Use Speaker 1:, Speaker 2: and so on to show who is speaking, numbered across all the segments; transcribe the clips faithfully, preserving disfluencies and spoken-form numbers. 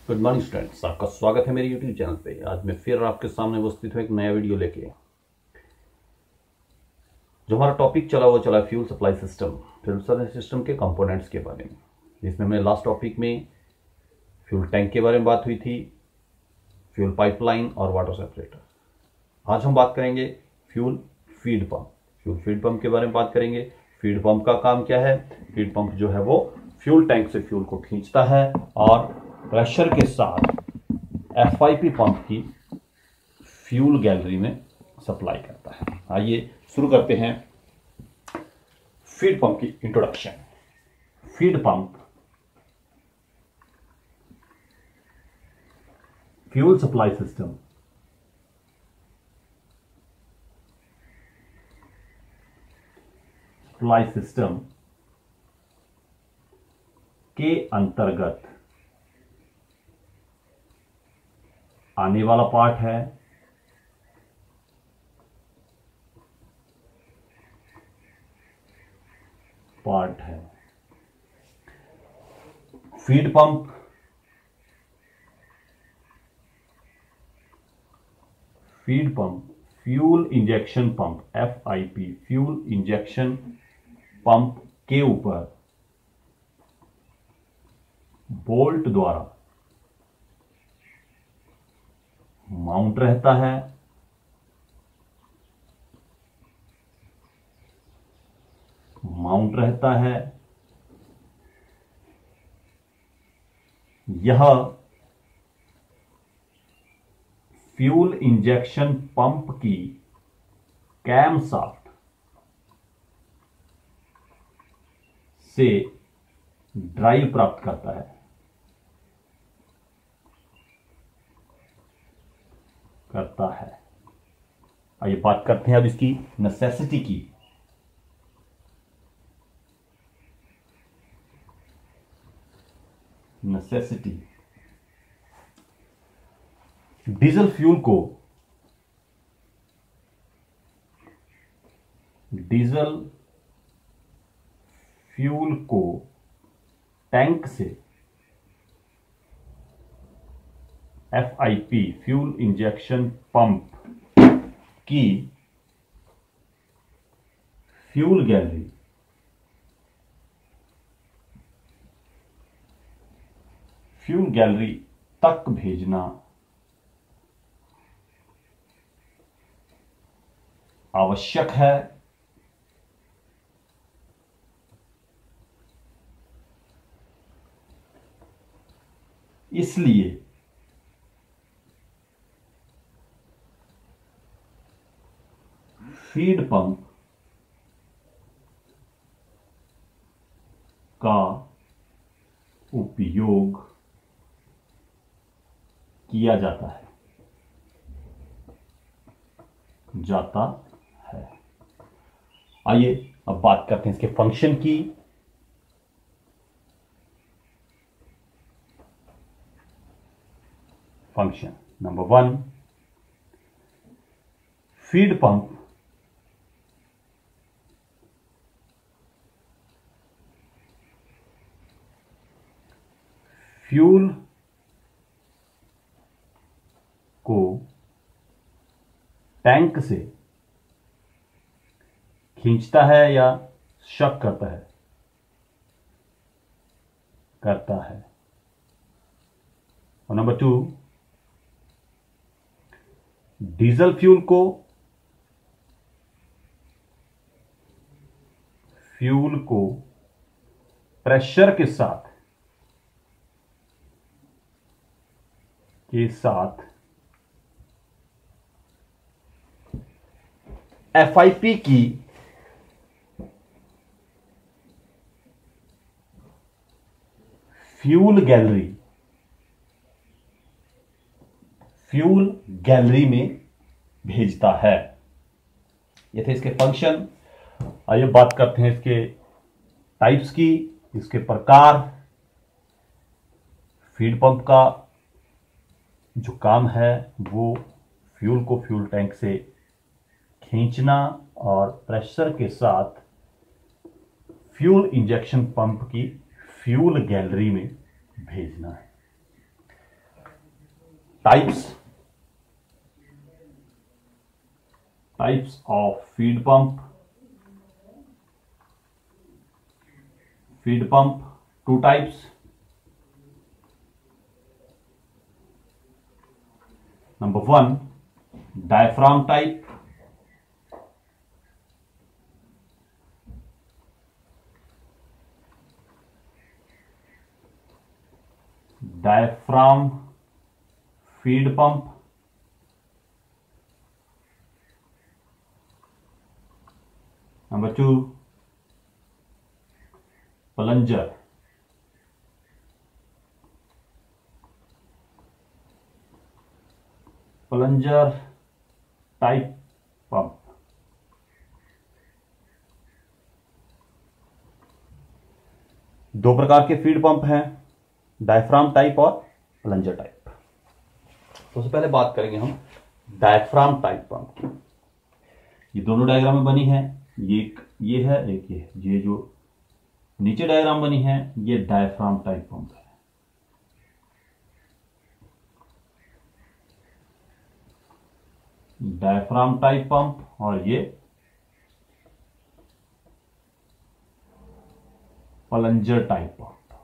Speaker 1: Good morning students, आपका स्वागत है मेरे यूट्यूब चैनल पे। आज मैं फिर आपके सामने उपस्थित हूँ एक नया वीडियो लेके। जो हमारा टॉपिक चला वो चला fuel supply system, fuel supply system के कंपोनेंट्स के बारे में, जिसमें हमने लास्ट टॉपिक में फ्यूल टैंक के बारे में बात हुई थी, फ्यूल पाइपलाइन और वाटर सेपरेटर। आज हम बात करेंगे fuel feed pump. Fuel feed pump के बारे में बात करेंगे। फीड पंप का काम क्या है? फीड पंप जो है वो फ्यूल टैंक से फ्यूल को खींचता है और प्रेशर के साथ एफ आई पी पंप की फ्यूल गैलरी में सप्लाई करता है। आइए शुरू करते हैं फीड पंप की introduction. Feed pump fuel supply system supply system के अंतर्गत आने वाला पार्ट है पार्ट है feed pump feed pump fuel injection pump F I P fuel injection pump के ऊपर बोल्ट द्वारा माउंट रहता है। माउंट रहता है यह फ्यूल इंजेक्शन पंप की कैम शाफ्ट से ड्राइव प्राप्त करता है करता है आइए बात करते हैं अब इसकी नेसेसिटी की। नेसेसिटी डीजल फ्यूल को डीजल फ्यूल को टैंक से F I P fuel injection pump की फ्यूल गैलरी फ्यूल गैलरी तक भेजना आवश्यक है। इसलिए फीड पंप का उपयोग किया जाता है जाता है आइए अब बात करते हैं इसके फंक्शन की। Function number one, feed pump fuel को टैंक से खींचता है या शक करता है करता है और नंबर टू, डीजल फ्यूल को फ्यूल को प्रेशर के साथ के साथ एफ आई पी की फ्यूल गैलरी फ्यूल गैलरी में भेजता है। ये थे इसके फंक्शन। आइए बात करते हैं इसके टाइप्स की, इसके प्रकार। फीड पंप का जो काम है वो फ्यूल को फ्यूल टैंक से खींचना और प्रेशर के साथ फ्यूल इंजेक्शन पंप की फ्यूल गैलरी में भेजना है। Types types of feed pump feed pump two types. Number one, diaphragm type. Diaphragm feed pump. Number two, plunger. Plunger type pump. दो प्रकार के फीड पंप हैं, डायफ्राम टाइप और plunger type. तो सबसे पहले बात करेंगे हम डायफ्राम टाइप पंप की. ये दोनों डायग्राम में बनी है, ये एक ये है एक ये है. ये जो नीचे डायग्राम बनी है ये डायफ्राम टाइप पंप है. डायफ्राम टाइप पंप और ये प्लंजर टाइप पंप.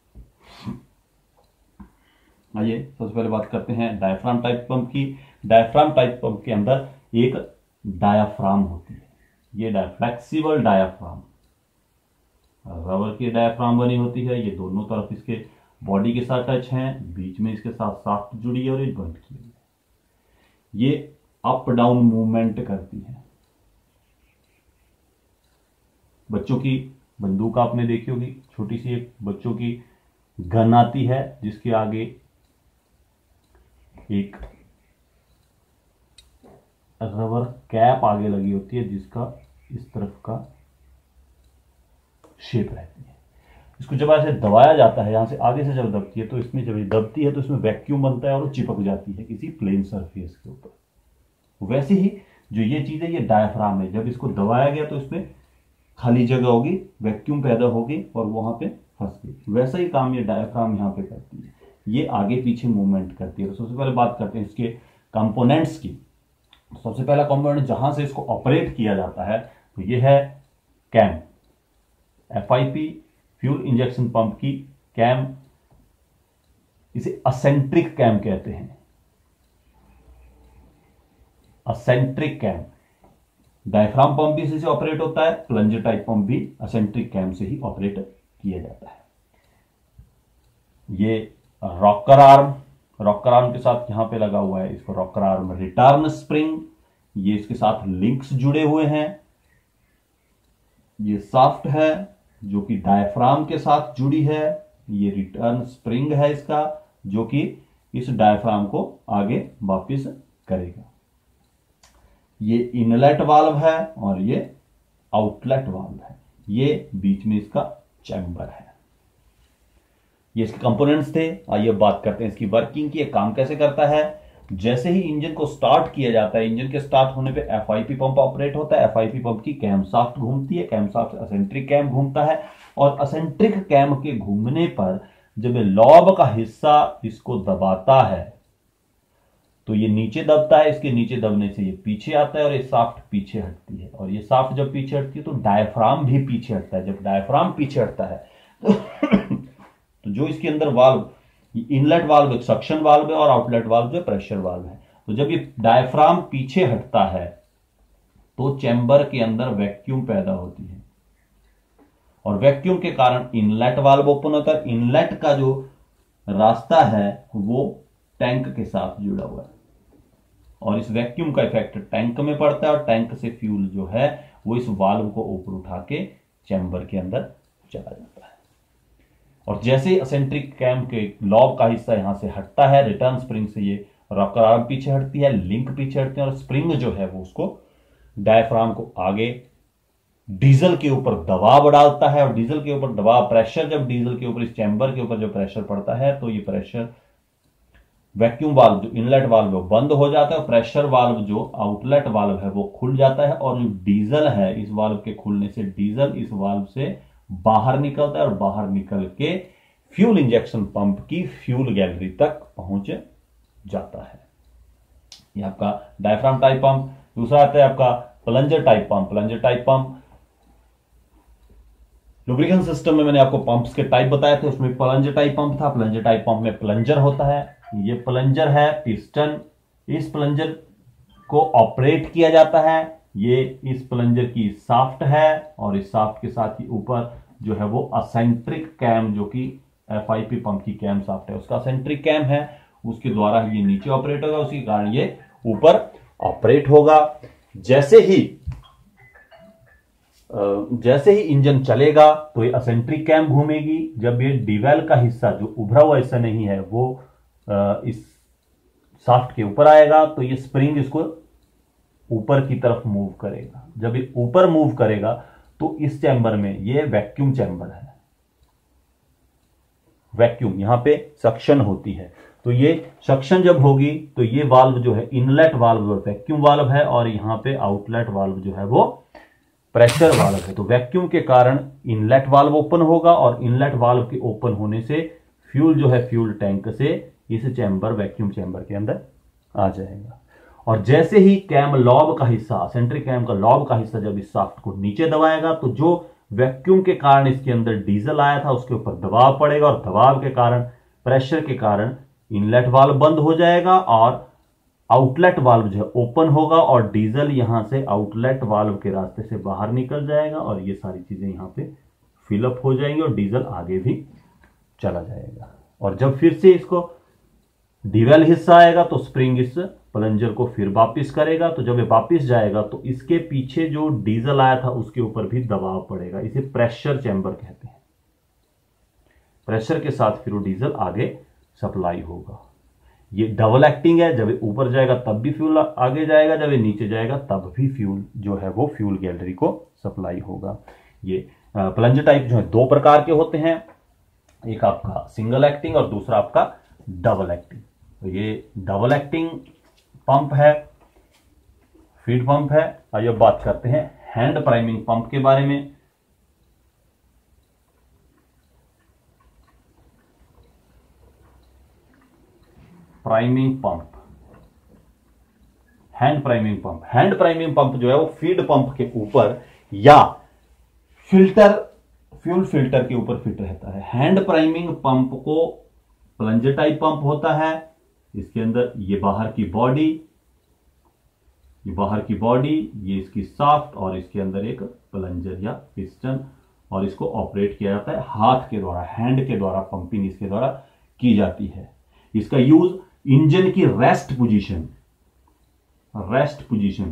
Speaker 1: आइए सबसे पहले बात करते हैं डायफ्राम टाइप पंप की. डायफ्राम टाइप पंप के अंदर एक डायाफ्राम होती है. ये फ्लेक्सिबल डायाफ्राम, रबर की डायाफ्राम बनी होती है. ये दोनों तरफ इसके बॉडी के साथ टच हैं, बीच में इसके साथ साफ्ट जुड़ी है और ये जॉइंट की है. ये अप डाउन मूवमेंट करती है. बच्चों की बंदूक आपने देखी होगी, छोटी सी एक बच्चों की गन आती है जिसके आगे एक रबर कैप आगे लगी होती है जिसका इस तरफ का शेप रहती है. इसको जब ऐसे दबाया जाता है, यहां से आगे से जब दबती है तो इसमें जब ये दबती है तो इसमें वैक्यूम बनता है और वो चिपक जाती है किसी प्लेन सरफेस के ऊपर. वैसे ही जो ये चीज है ये डायफ्राम है. जब इसको दबाया गया तो इसमें खाली जगह होगी, वैक्यूम पैदा होगी और वहां पे फंस गई. वैसा ही काम ये डायफ्राम यहां पे करती है. ये आगे पीछे मूवमेंट करती है. तो सबसे पहले बात करते हैं इसके कंपोनेंट्स की. सबसे पहला कंपोनेंट जहां से इसको ऑपरेट किया जाता है तो ये है cam. F I P fuel injection pump की कैम, इसे असेंट्रिक कैम कहते हैं. Eccentric cam. डायफ्राम पंप भी इसी से ऑपरेट होता है, प्लंजर टाइप पंप भी असेंट्रिक कैम से ही ऑपरेट किया जाता है. ये रॉकर आर्म, रॉकर आर्म के साथ यहां पे लगा हुआ है, इसको रॉकर आर्म रिटर्न स्प्रिंग. ये इसके साथ लिंक्स जुड़े हुए हैं. ये साफ्ट है जो कि डायफ्राम के साथ जुड़ी है. ये रिटर्न स्प्रिंग है इसका, जो कि इस डायफ्राम को आगे वापस करेगा. ये इनलेट वाल्व है और ये आउटलेट वाल्व है. ये बीच में इसका चैम्बर है. ये इसके कंपोनेंट्स थे. आइए बात करते हैं इसकी वर्किंग की. ये काम कैसे करता है. जैसे ही इंजन को स्टार्ट किया जाता है, इंजन के स्टार्ट होने पे एफआईपी पंप ऑपरेट होता है. एफआईपी पंप की कैम शाफ्ट घूमती है, कैम शाफ्ट से असेंट्रिक कैम घूमता है और असेंट्रिक कैम के घूमने पर जब लॉब का हिस्सा इसको दबाता है तो ये नीचे दबता है. इसके नीचे दबने से ये पीछे आता है और ये शाफ्ट पीछे हटती है. और ये शाफ्ट जब पीछे हटती है तो डायफ्राम भी पीछे हटता है. जब डायफ्राम पीछे हटता है तो, तो जो इसके अंदर वाल्व, इनलेट वाल्व एक सक्शन वाल्व है और आउटलेट वाल्व जो प्रेशर वाल्व है. तो जब ये डायफ्राम पीछे हटता है तो चैम्बर के अंदर वैक्यूम पैदा होती है और वैक्यूम के कारण इनलेट वाल्व ओपन होता है. इनलेट का जो रास्ता है वो टैंक के साथ जुड़ा हुआ है और इस वैक्यूम का इफेक्ट टैंक में पड़ता है और टैंक से फ्यूल जो है वो इस वाल्व को ऊपर उठा के चैम्बर के अंदर चला जाता है. और जैसे ही असेंट्रिक कैम के लॉब का हिस्सा यहां से हटता है, रिटर्न स्प्रिंग से ये रॉकर आर्म पीछे हटती है, लिंक पीछे हटते हैं और स्प्रिंग जो है वो उसको डायफ्राम को आगे डीजल के ऊपर दबाव डालता है. और डीजल के ऊपर दबाव, प्रेशर जब डीजल के ऊपर, इस चैम्बर के ऊपर जो प्रेशर पड़ता है तो ये प्रेशर वैक्यूम वाल्व जो इनलेट वाल्व वो बंद हो जाता है और प्रेशर वाल्व जो आउटलेट वाल्व है वो खुल जाता है. और जो डीजल है, इस वाल्व के खुलने से डीजल इस वाल्व से बाहर निकलता है और बाहर निकल के फ्यूल इंजेक्शन पंप की फ्यूल गैलरी तक पहुंच जाता है। ये आपका डायफ्राम टाइप पंप। दूसरा आता है आपका plunger type pump. Plunger type pump lubrication system में मैंने आपको पंप्स के टाइप बताए थे, उसमें प्लंजर टाइप पंप था। प्लंजर टाइप पंप में प्लंजर होता है, ये प्लंजर है पिस्टन, इस प्लंजर को ऑपरेट किया जाता है। ये इस प्लंजर की शाफ्ट है और इस शाफ्ट के साथ ही ऊपर जो है वो असेंट्रिक कैम, जो कि एफ आई पी पंप की कैम शाफ्ट है, उसका असेंट्रिक कैम है, उसके द्वारा ये नीचे ऑपरेट होगा, उसी कारण ये ऊपर ऑपरेट होगा। जैसे ही जैसे ही इंजन चलेगा तो ये असेंट्रिक कैम घूमेगी। जब ये डिवेल का हिस्सा जो उभरा हुआ हिस्सा नहीं है वो इस शाफ्ट के ऊपर आएगा तो ये स्प्रिंग इसको ऊपर की तरफ मूव करेगा। जब ये ऊपर मूव करेगा तो इस चैम्बर में, ये वैक्यूम चैम्बर है, वैक्यूम, यहां पे सक्शन होती है, तो ये सक्शन जब होगी तो ये वाल्व जो है इनलेट वाल्व वैक्यूम वाल्व है और यहां पे आउटलेट वाल्व जो है वो प्रेशर वाल्व है। तो वैक्यूम के कारण इनलेट वाल्व ओपन होगा और इनलेट वाल्व के ओपन होने से फ्यूल जो है फ्यूल टैंक से इस चैम्बर, वैक्यूम चैम्बर के अंदर आ जाएगा। और जैसे ही कैम लॉब का हिस्सा, सेंट्रिक कैम का लॉब का हिस्सा जब इस शाफ्ट को नीचे दबाएगा तो जो वैक्यूम के कारण इसके अंदर डीजल आया था उसके ऊपर दबाव पड़ेगा और दबाव के कारण, प्रेशर के कारण इनलेट वाल्व बंद हो जाएगा और आउटलेट वाल्व जो है ओपन होगा और डीजल यहां से आउटलेट वाल्व के रास्ते से बाहर निकल जाएगा और ये सारी चीजें यहां पे फिलअप हो जाएंगी और डीजल आगे भी चला जाएगा। और जब फिर से इसको डिवेल हिस्सा आएगा तो स्प्रिंग इस प्लंजर को फिर वापिस करेगा। तो जब ये वापिस जाएगा तो इसके पीछे जो डीजल आया था उसके ऊपर भी दबाव पड़ेगा, इसे प्रेशर चैम्बर कहते हैं। प्रेशर के साथ फिर वो डीजल आगे सप्लाई होगा। ये डबल एक्टिंग है, जब ये ऊपर जाएगा तब भी फ्यूल आगे जाएगा, जब ये नीचे जाएगा तब भी फ्यूल जो है वो फ्यूल गैलरी को सप्लाई होगा। ये प्लंजर टाइप जो है दो प्रकार के होते हैं, एक आपका सिंगल एक्टिंग और दूसरा आपका डबल एक्टिंग। तो ये डबल एक्टिंग पंप है, फीड पंप है। आइए बात करते हैं हैंड प्राइमिंग पंप के बारे में। Priming pump, hand priming pump. Hand priming pump जो है वो फीड पंप के ऊपर या फिल्टर, फ्यूल फिल्टर के ऊपर फिट रहता है। हैंड प्राइमिंग पंप को प्लंजर टाइप पंप होता है, इसके अंदर ये बाहर की बॉडी, ये बाहर की बॉडी, ये इसकी शाफ्ट और इसके अंदर एक प्लंजर या पिस्टन, और इसको ऑपरेट किया जाता है हाथ के द्वारा, हैंड के द्वारा पंपिंग इसके द्वारा की जाती है। इसका यूज इंजन की rest position, rest position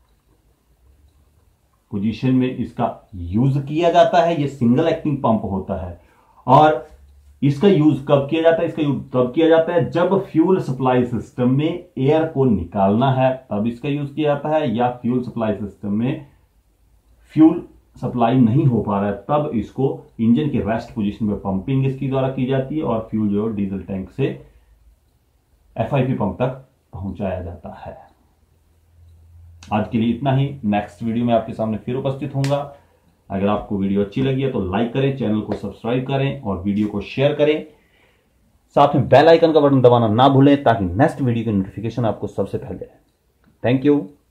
Speaker 1: position में इसका यूज किया जाता है। यह सिंगल एक्टिंग पंप होता है और इसका यूज कब किया जाता है? इसका यूज तब किया जाता है जब फ्यूल सप्लाई सिस्टम में एयर को निकालना है, तब इसका यूज किया जाता है, या फ्यूल सप्लाई सिस्टम में फ्यूल सप्लाई नहीं हो पा रहा है तब इसको इंजन के रेस्ट पोजीशन में पंपिंग इसकी द्वारा की जाती है और फ्यूल जो डीजल टैंक से एफ आई पी पंप तक पहुंचाया जाता है। आज के लिए इतना ही। नेक्स्ट वीडियो में आपके सामने फिर उपस्थित होऊंगा। अगर आपको वीडियो अच्छी लगी है तो लाइक करें, चैनल को सब्सक्राइब करें और वीडियो को शेयर करें। साथ में बेल आइकन का बटन दबाना ना भूलें ताकि नेक्स्ट वीडियो की नोटिफिकेशन आपको सबसे पहले आए। Thank you.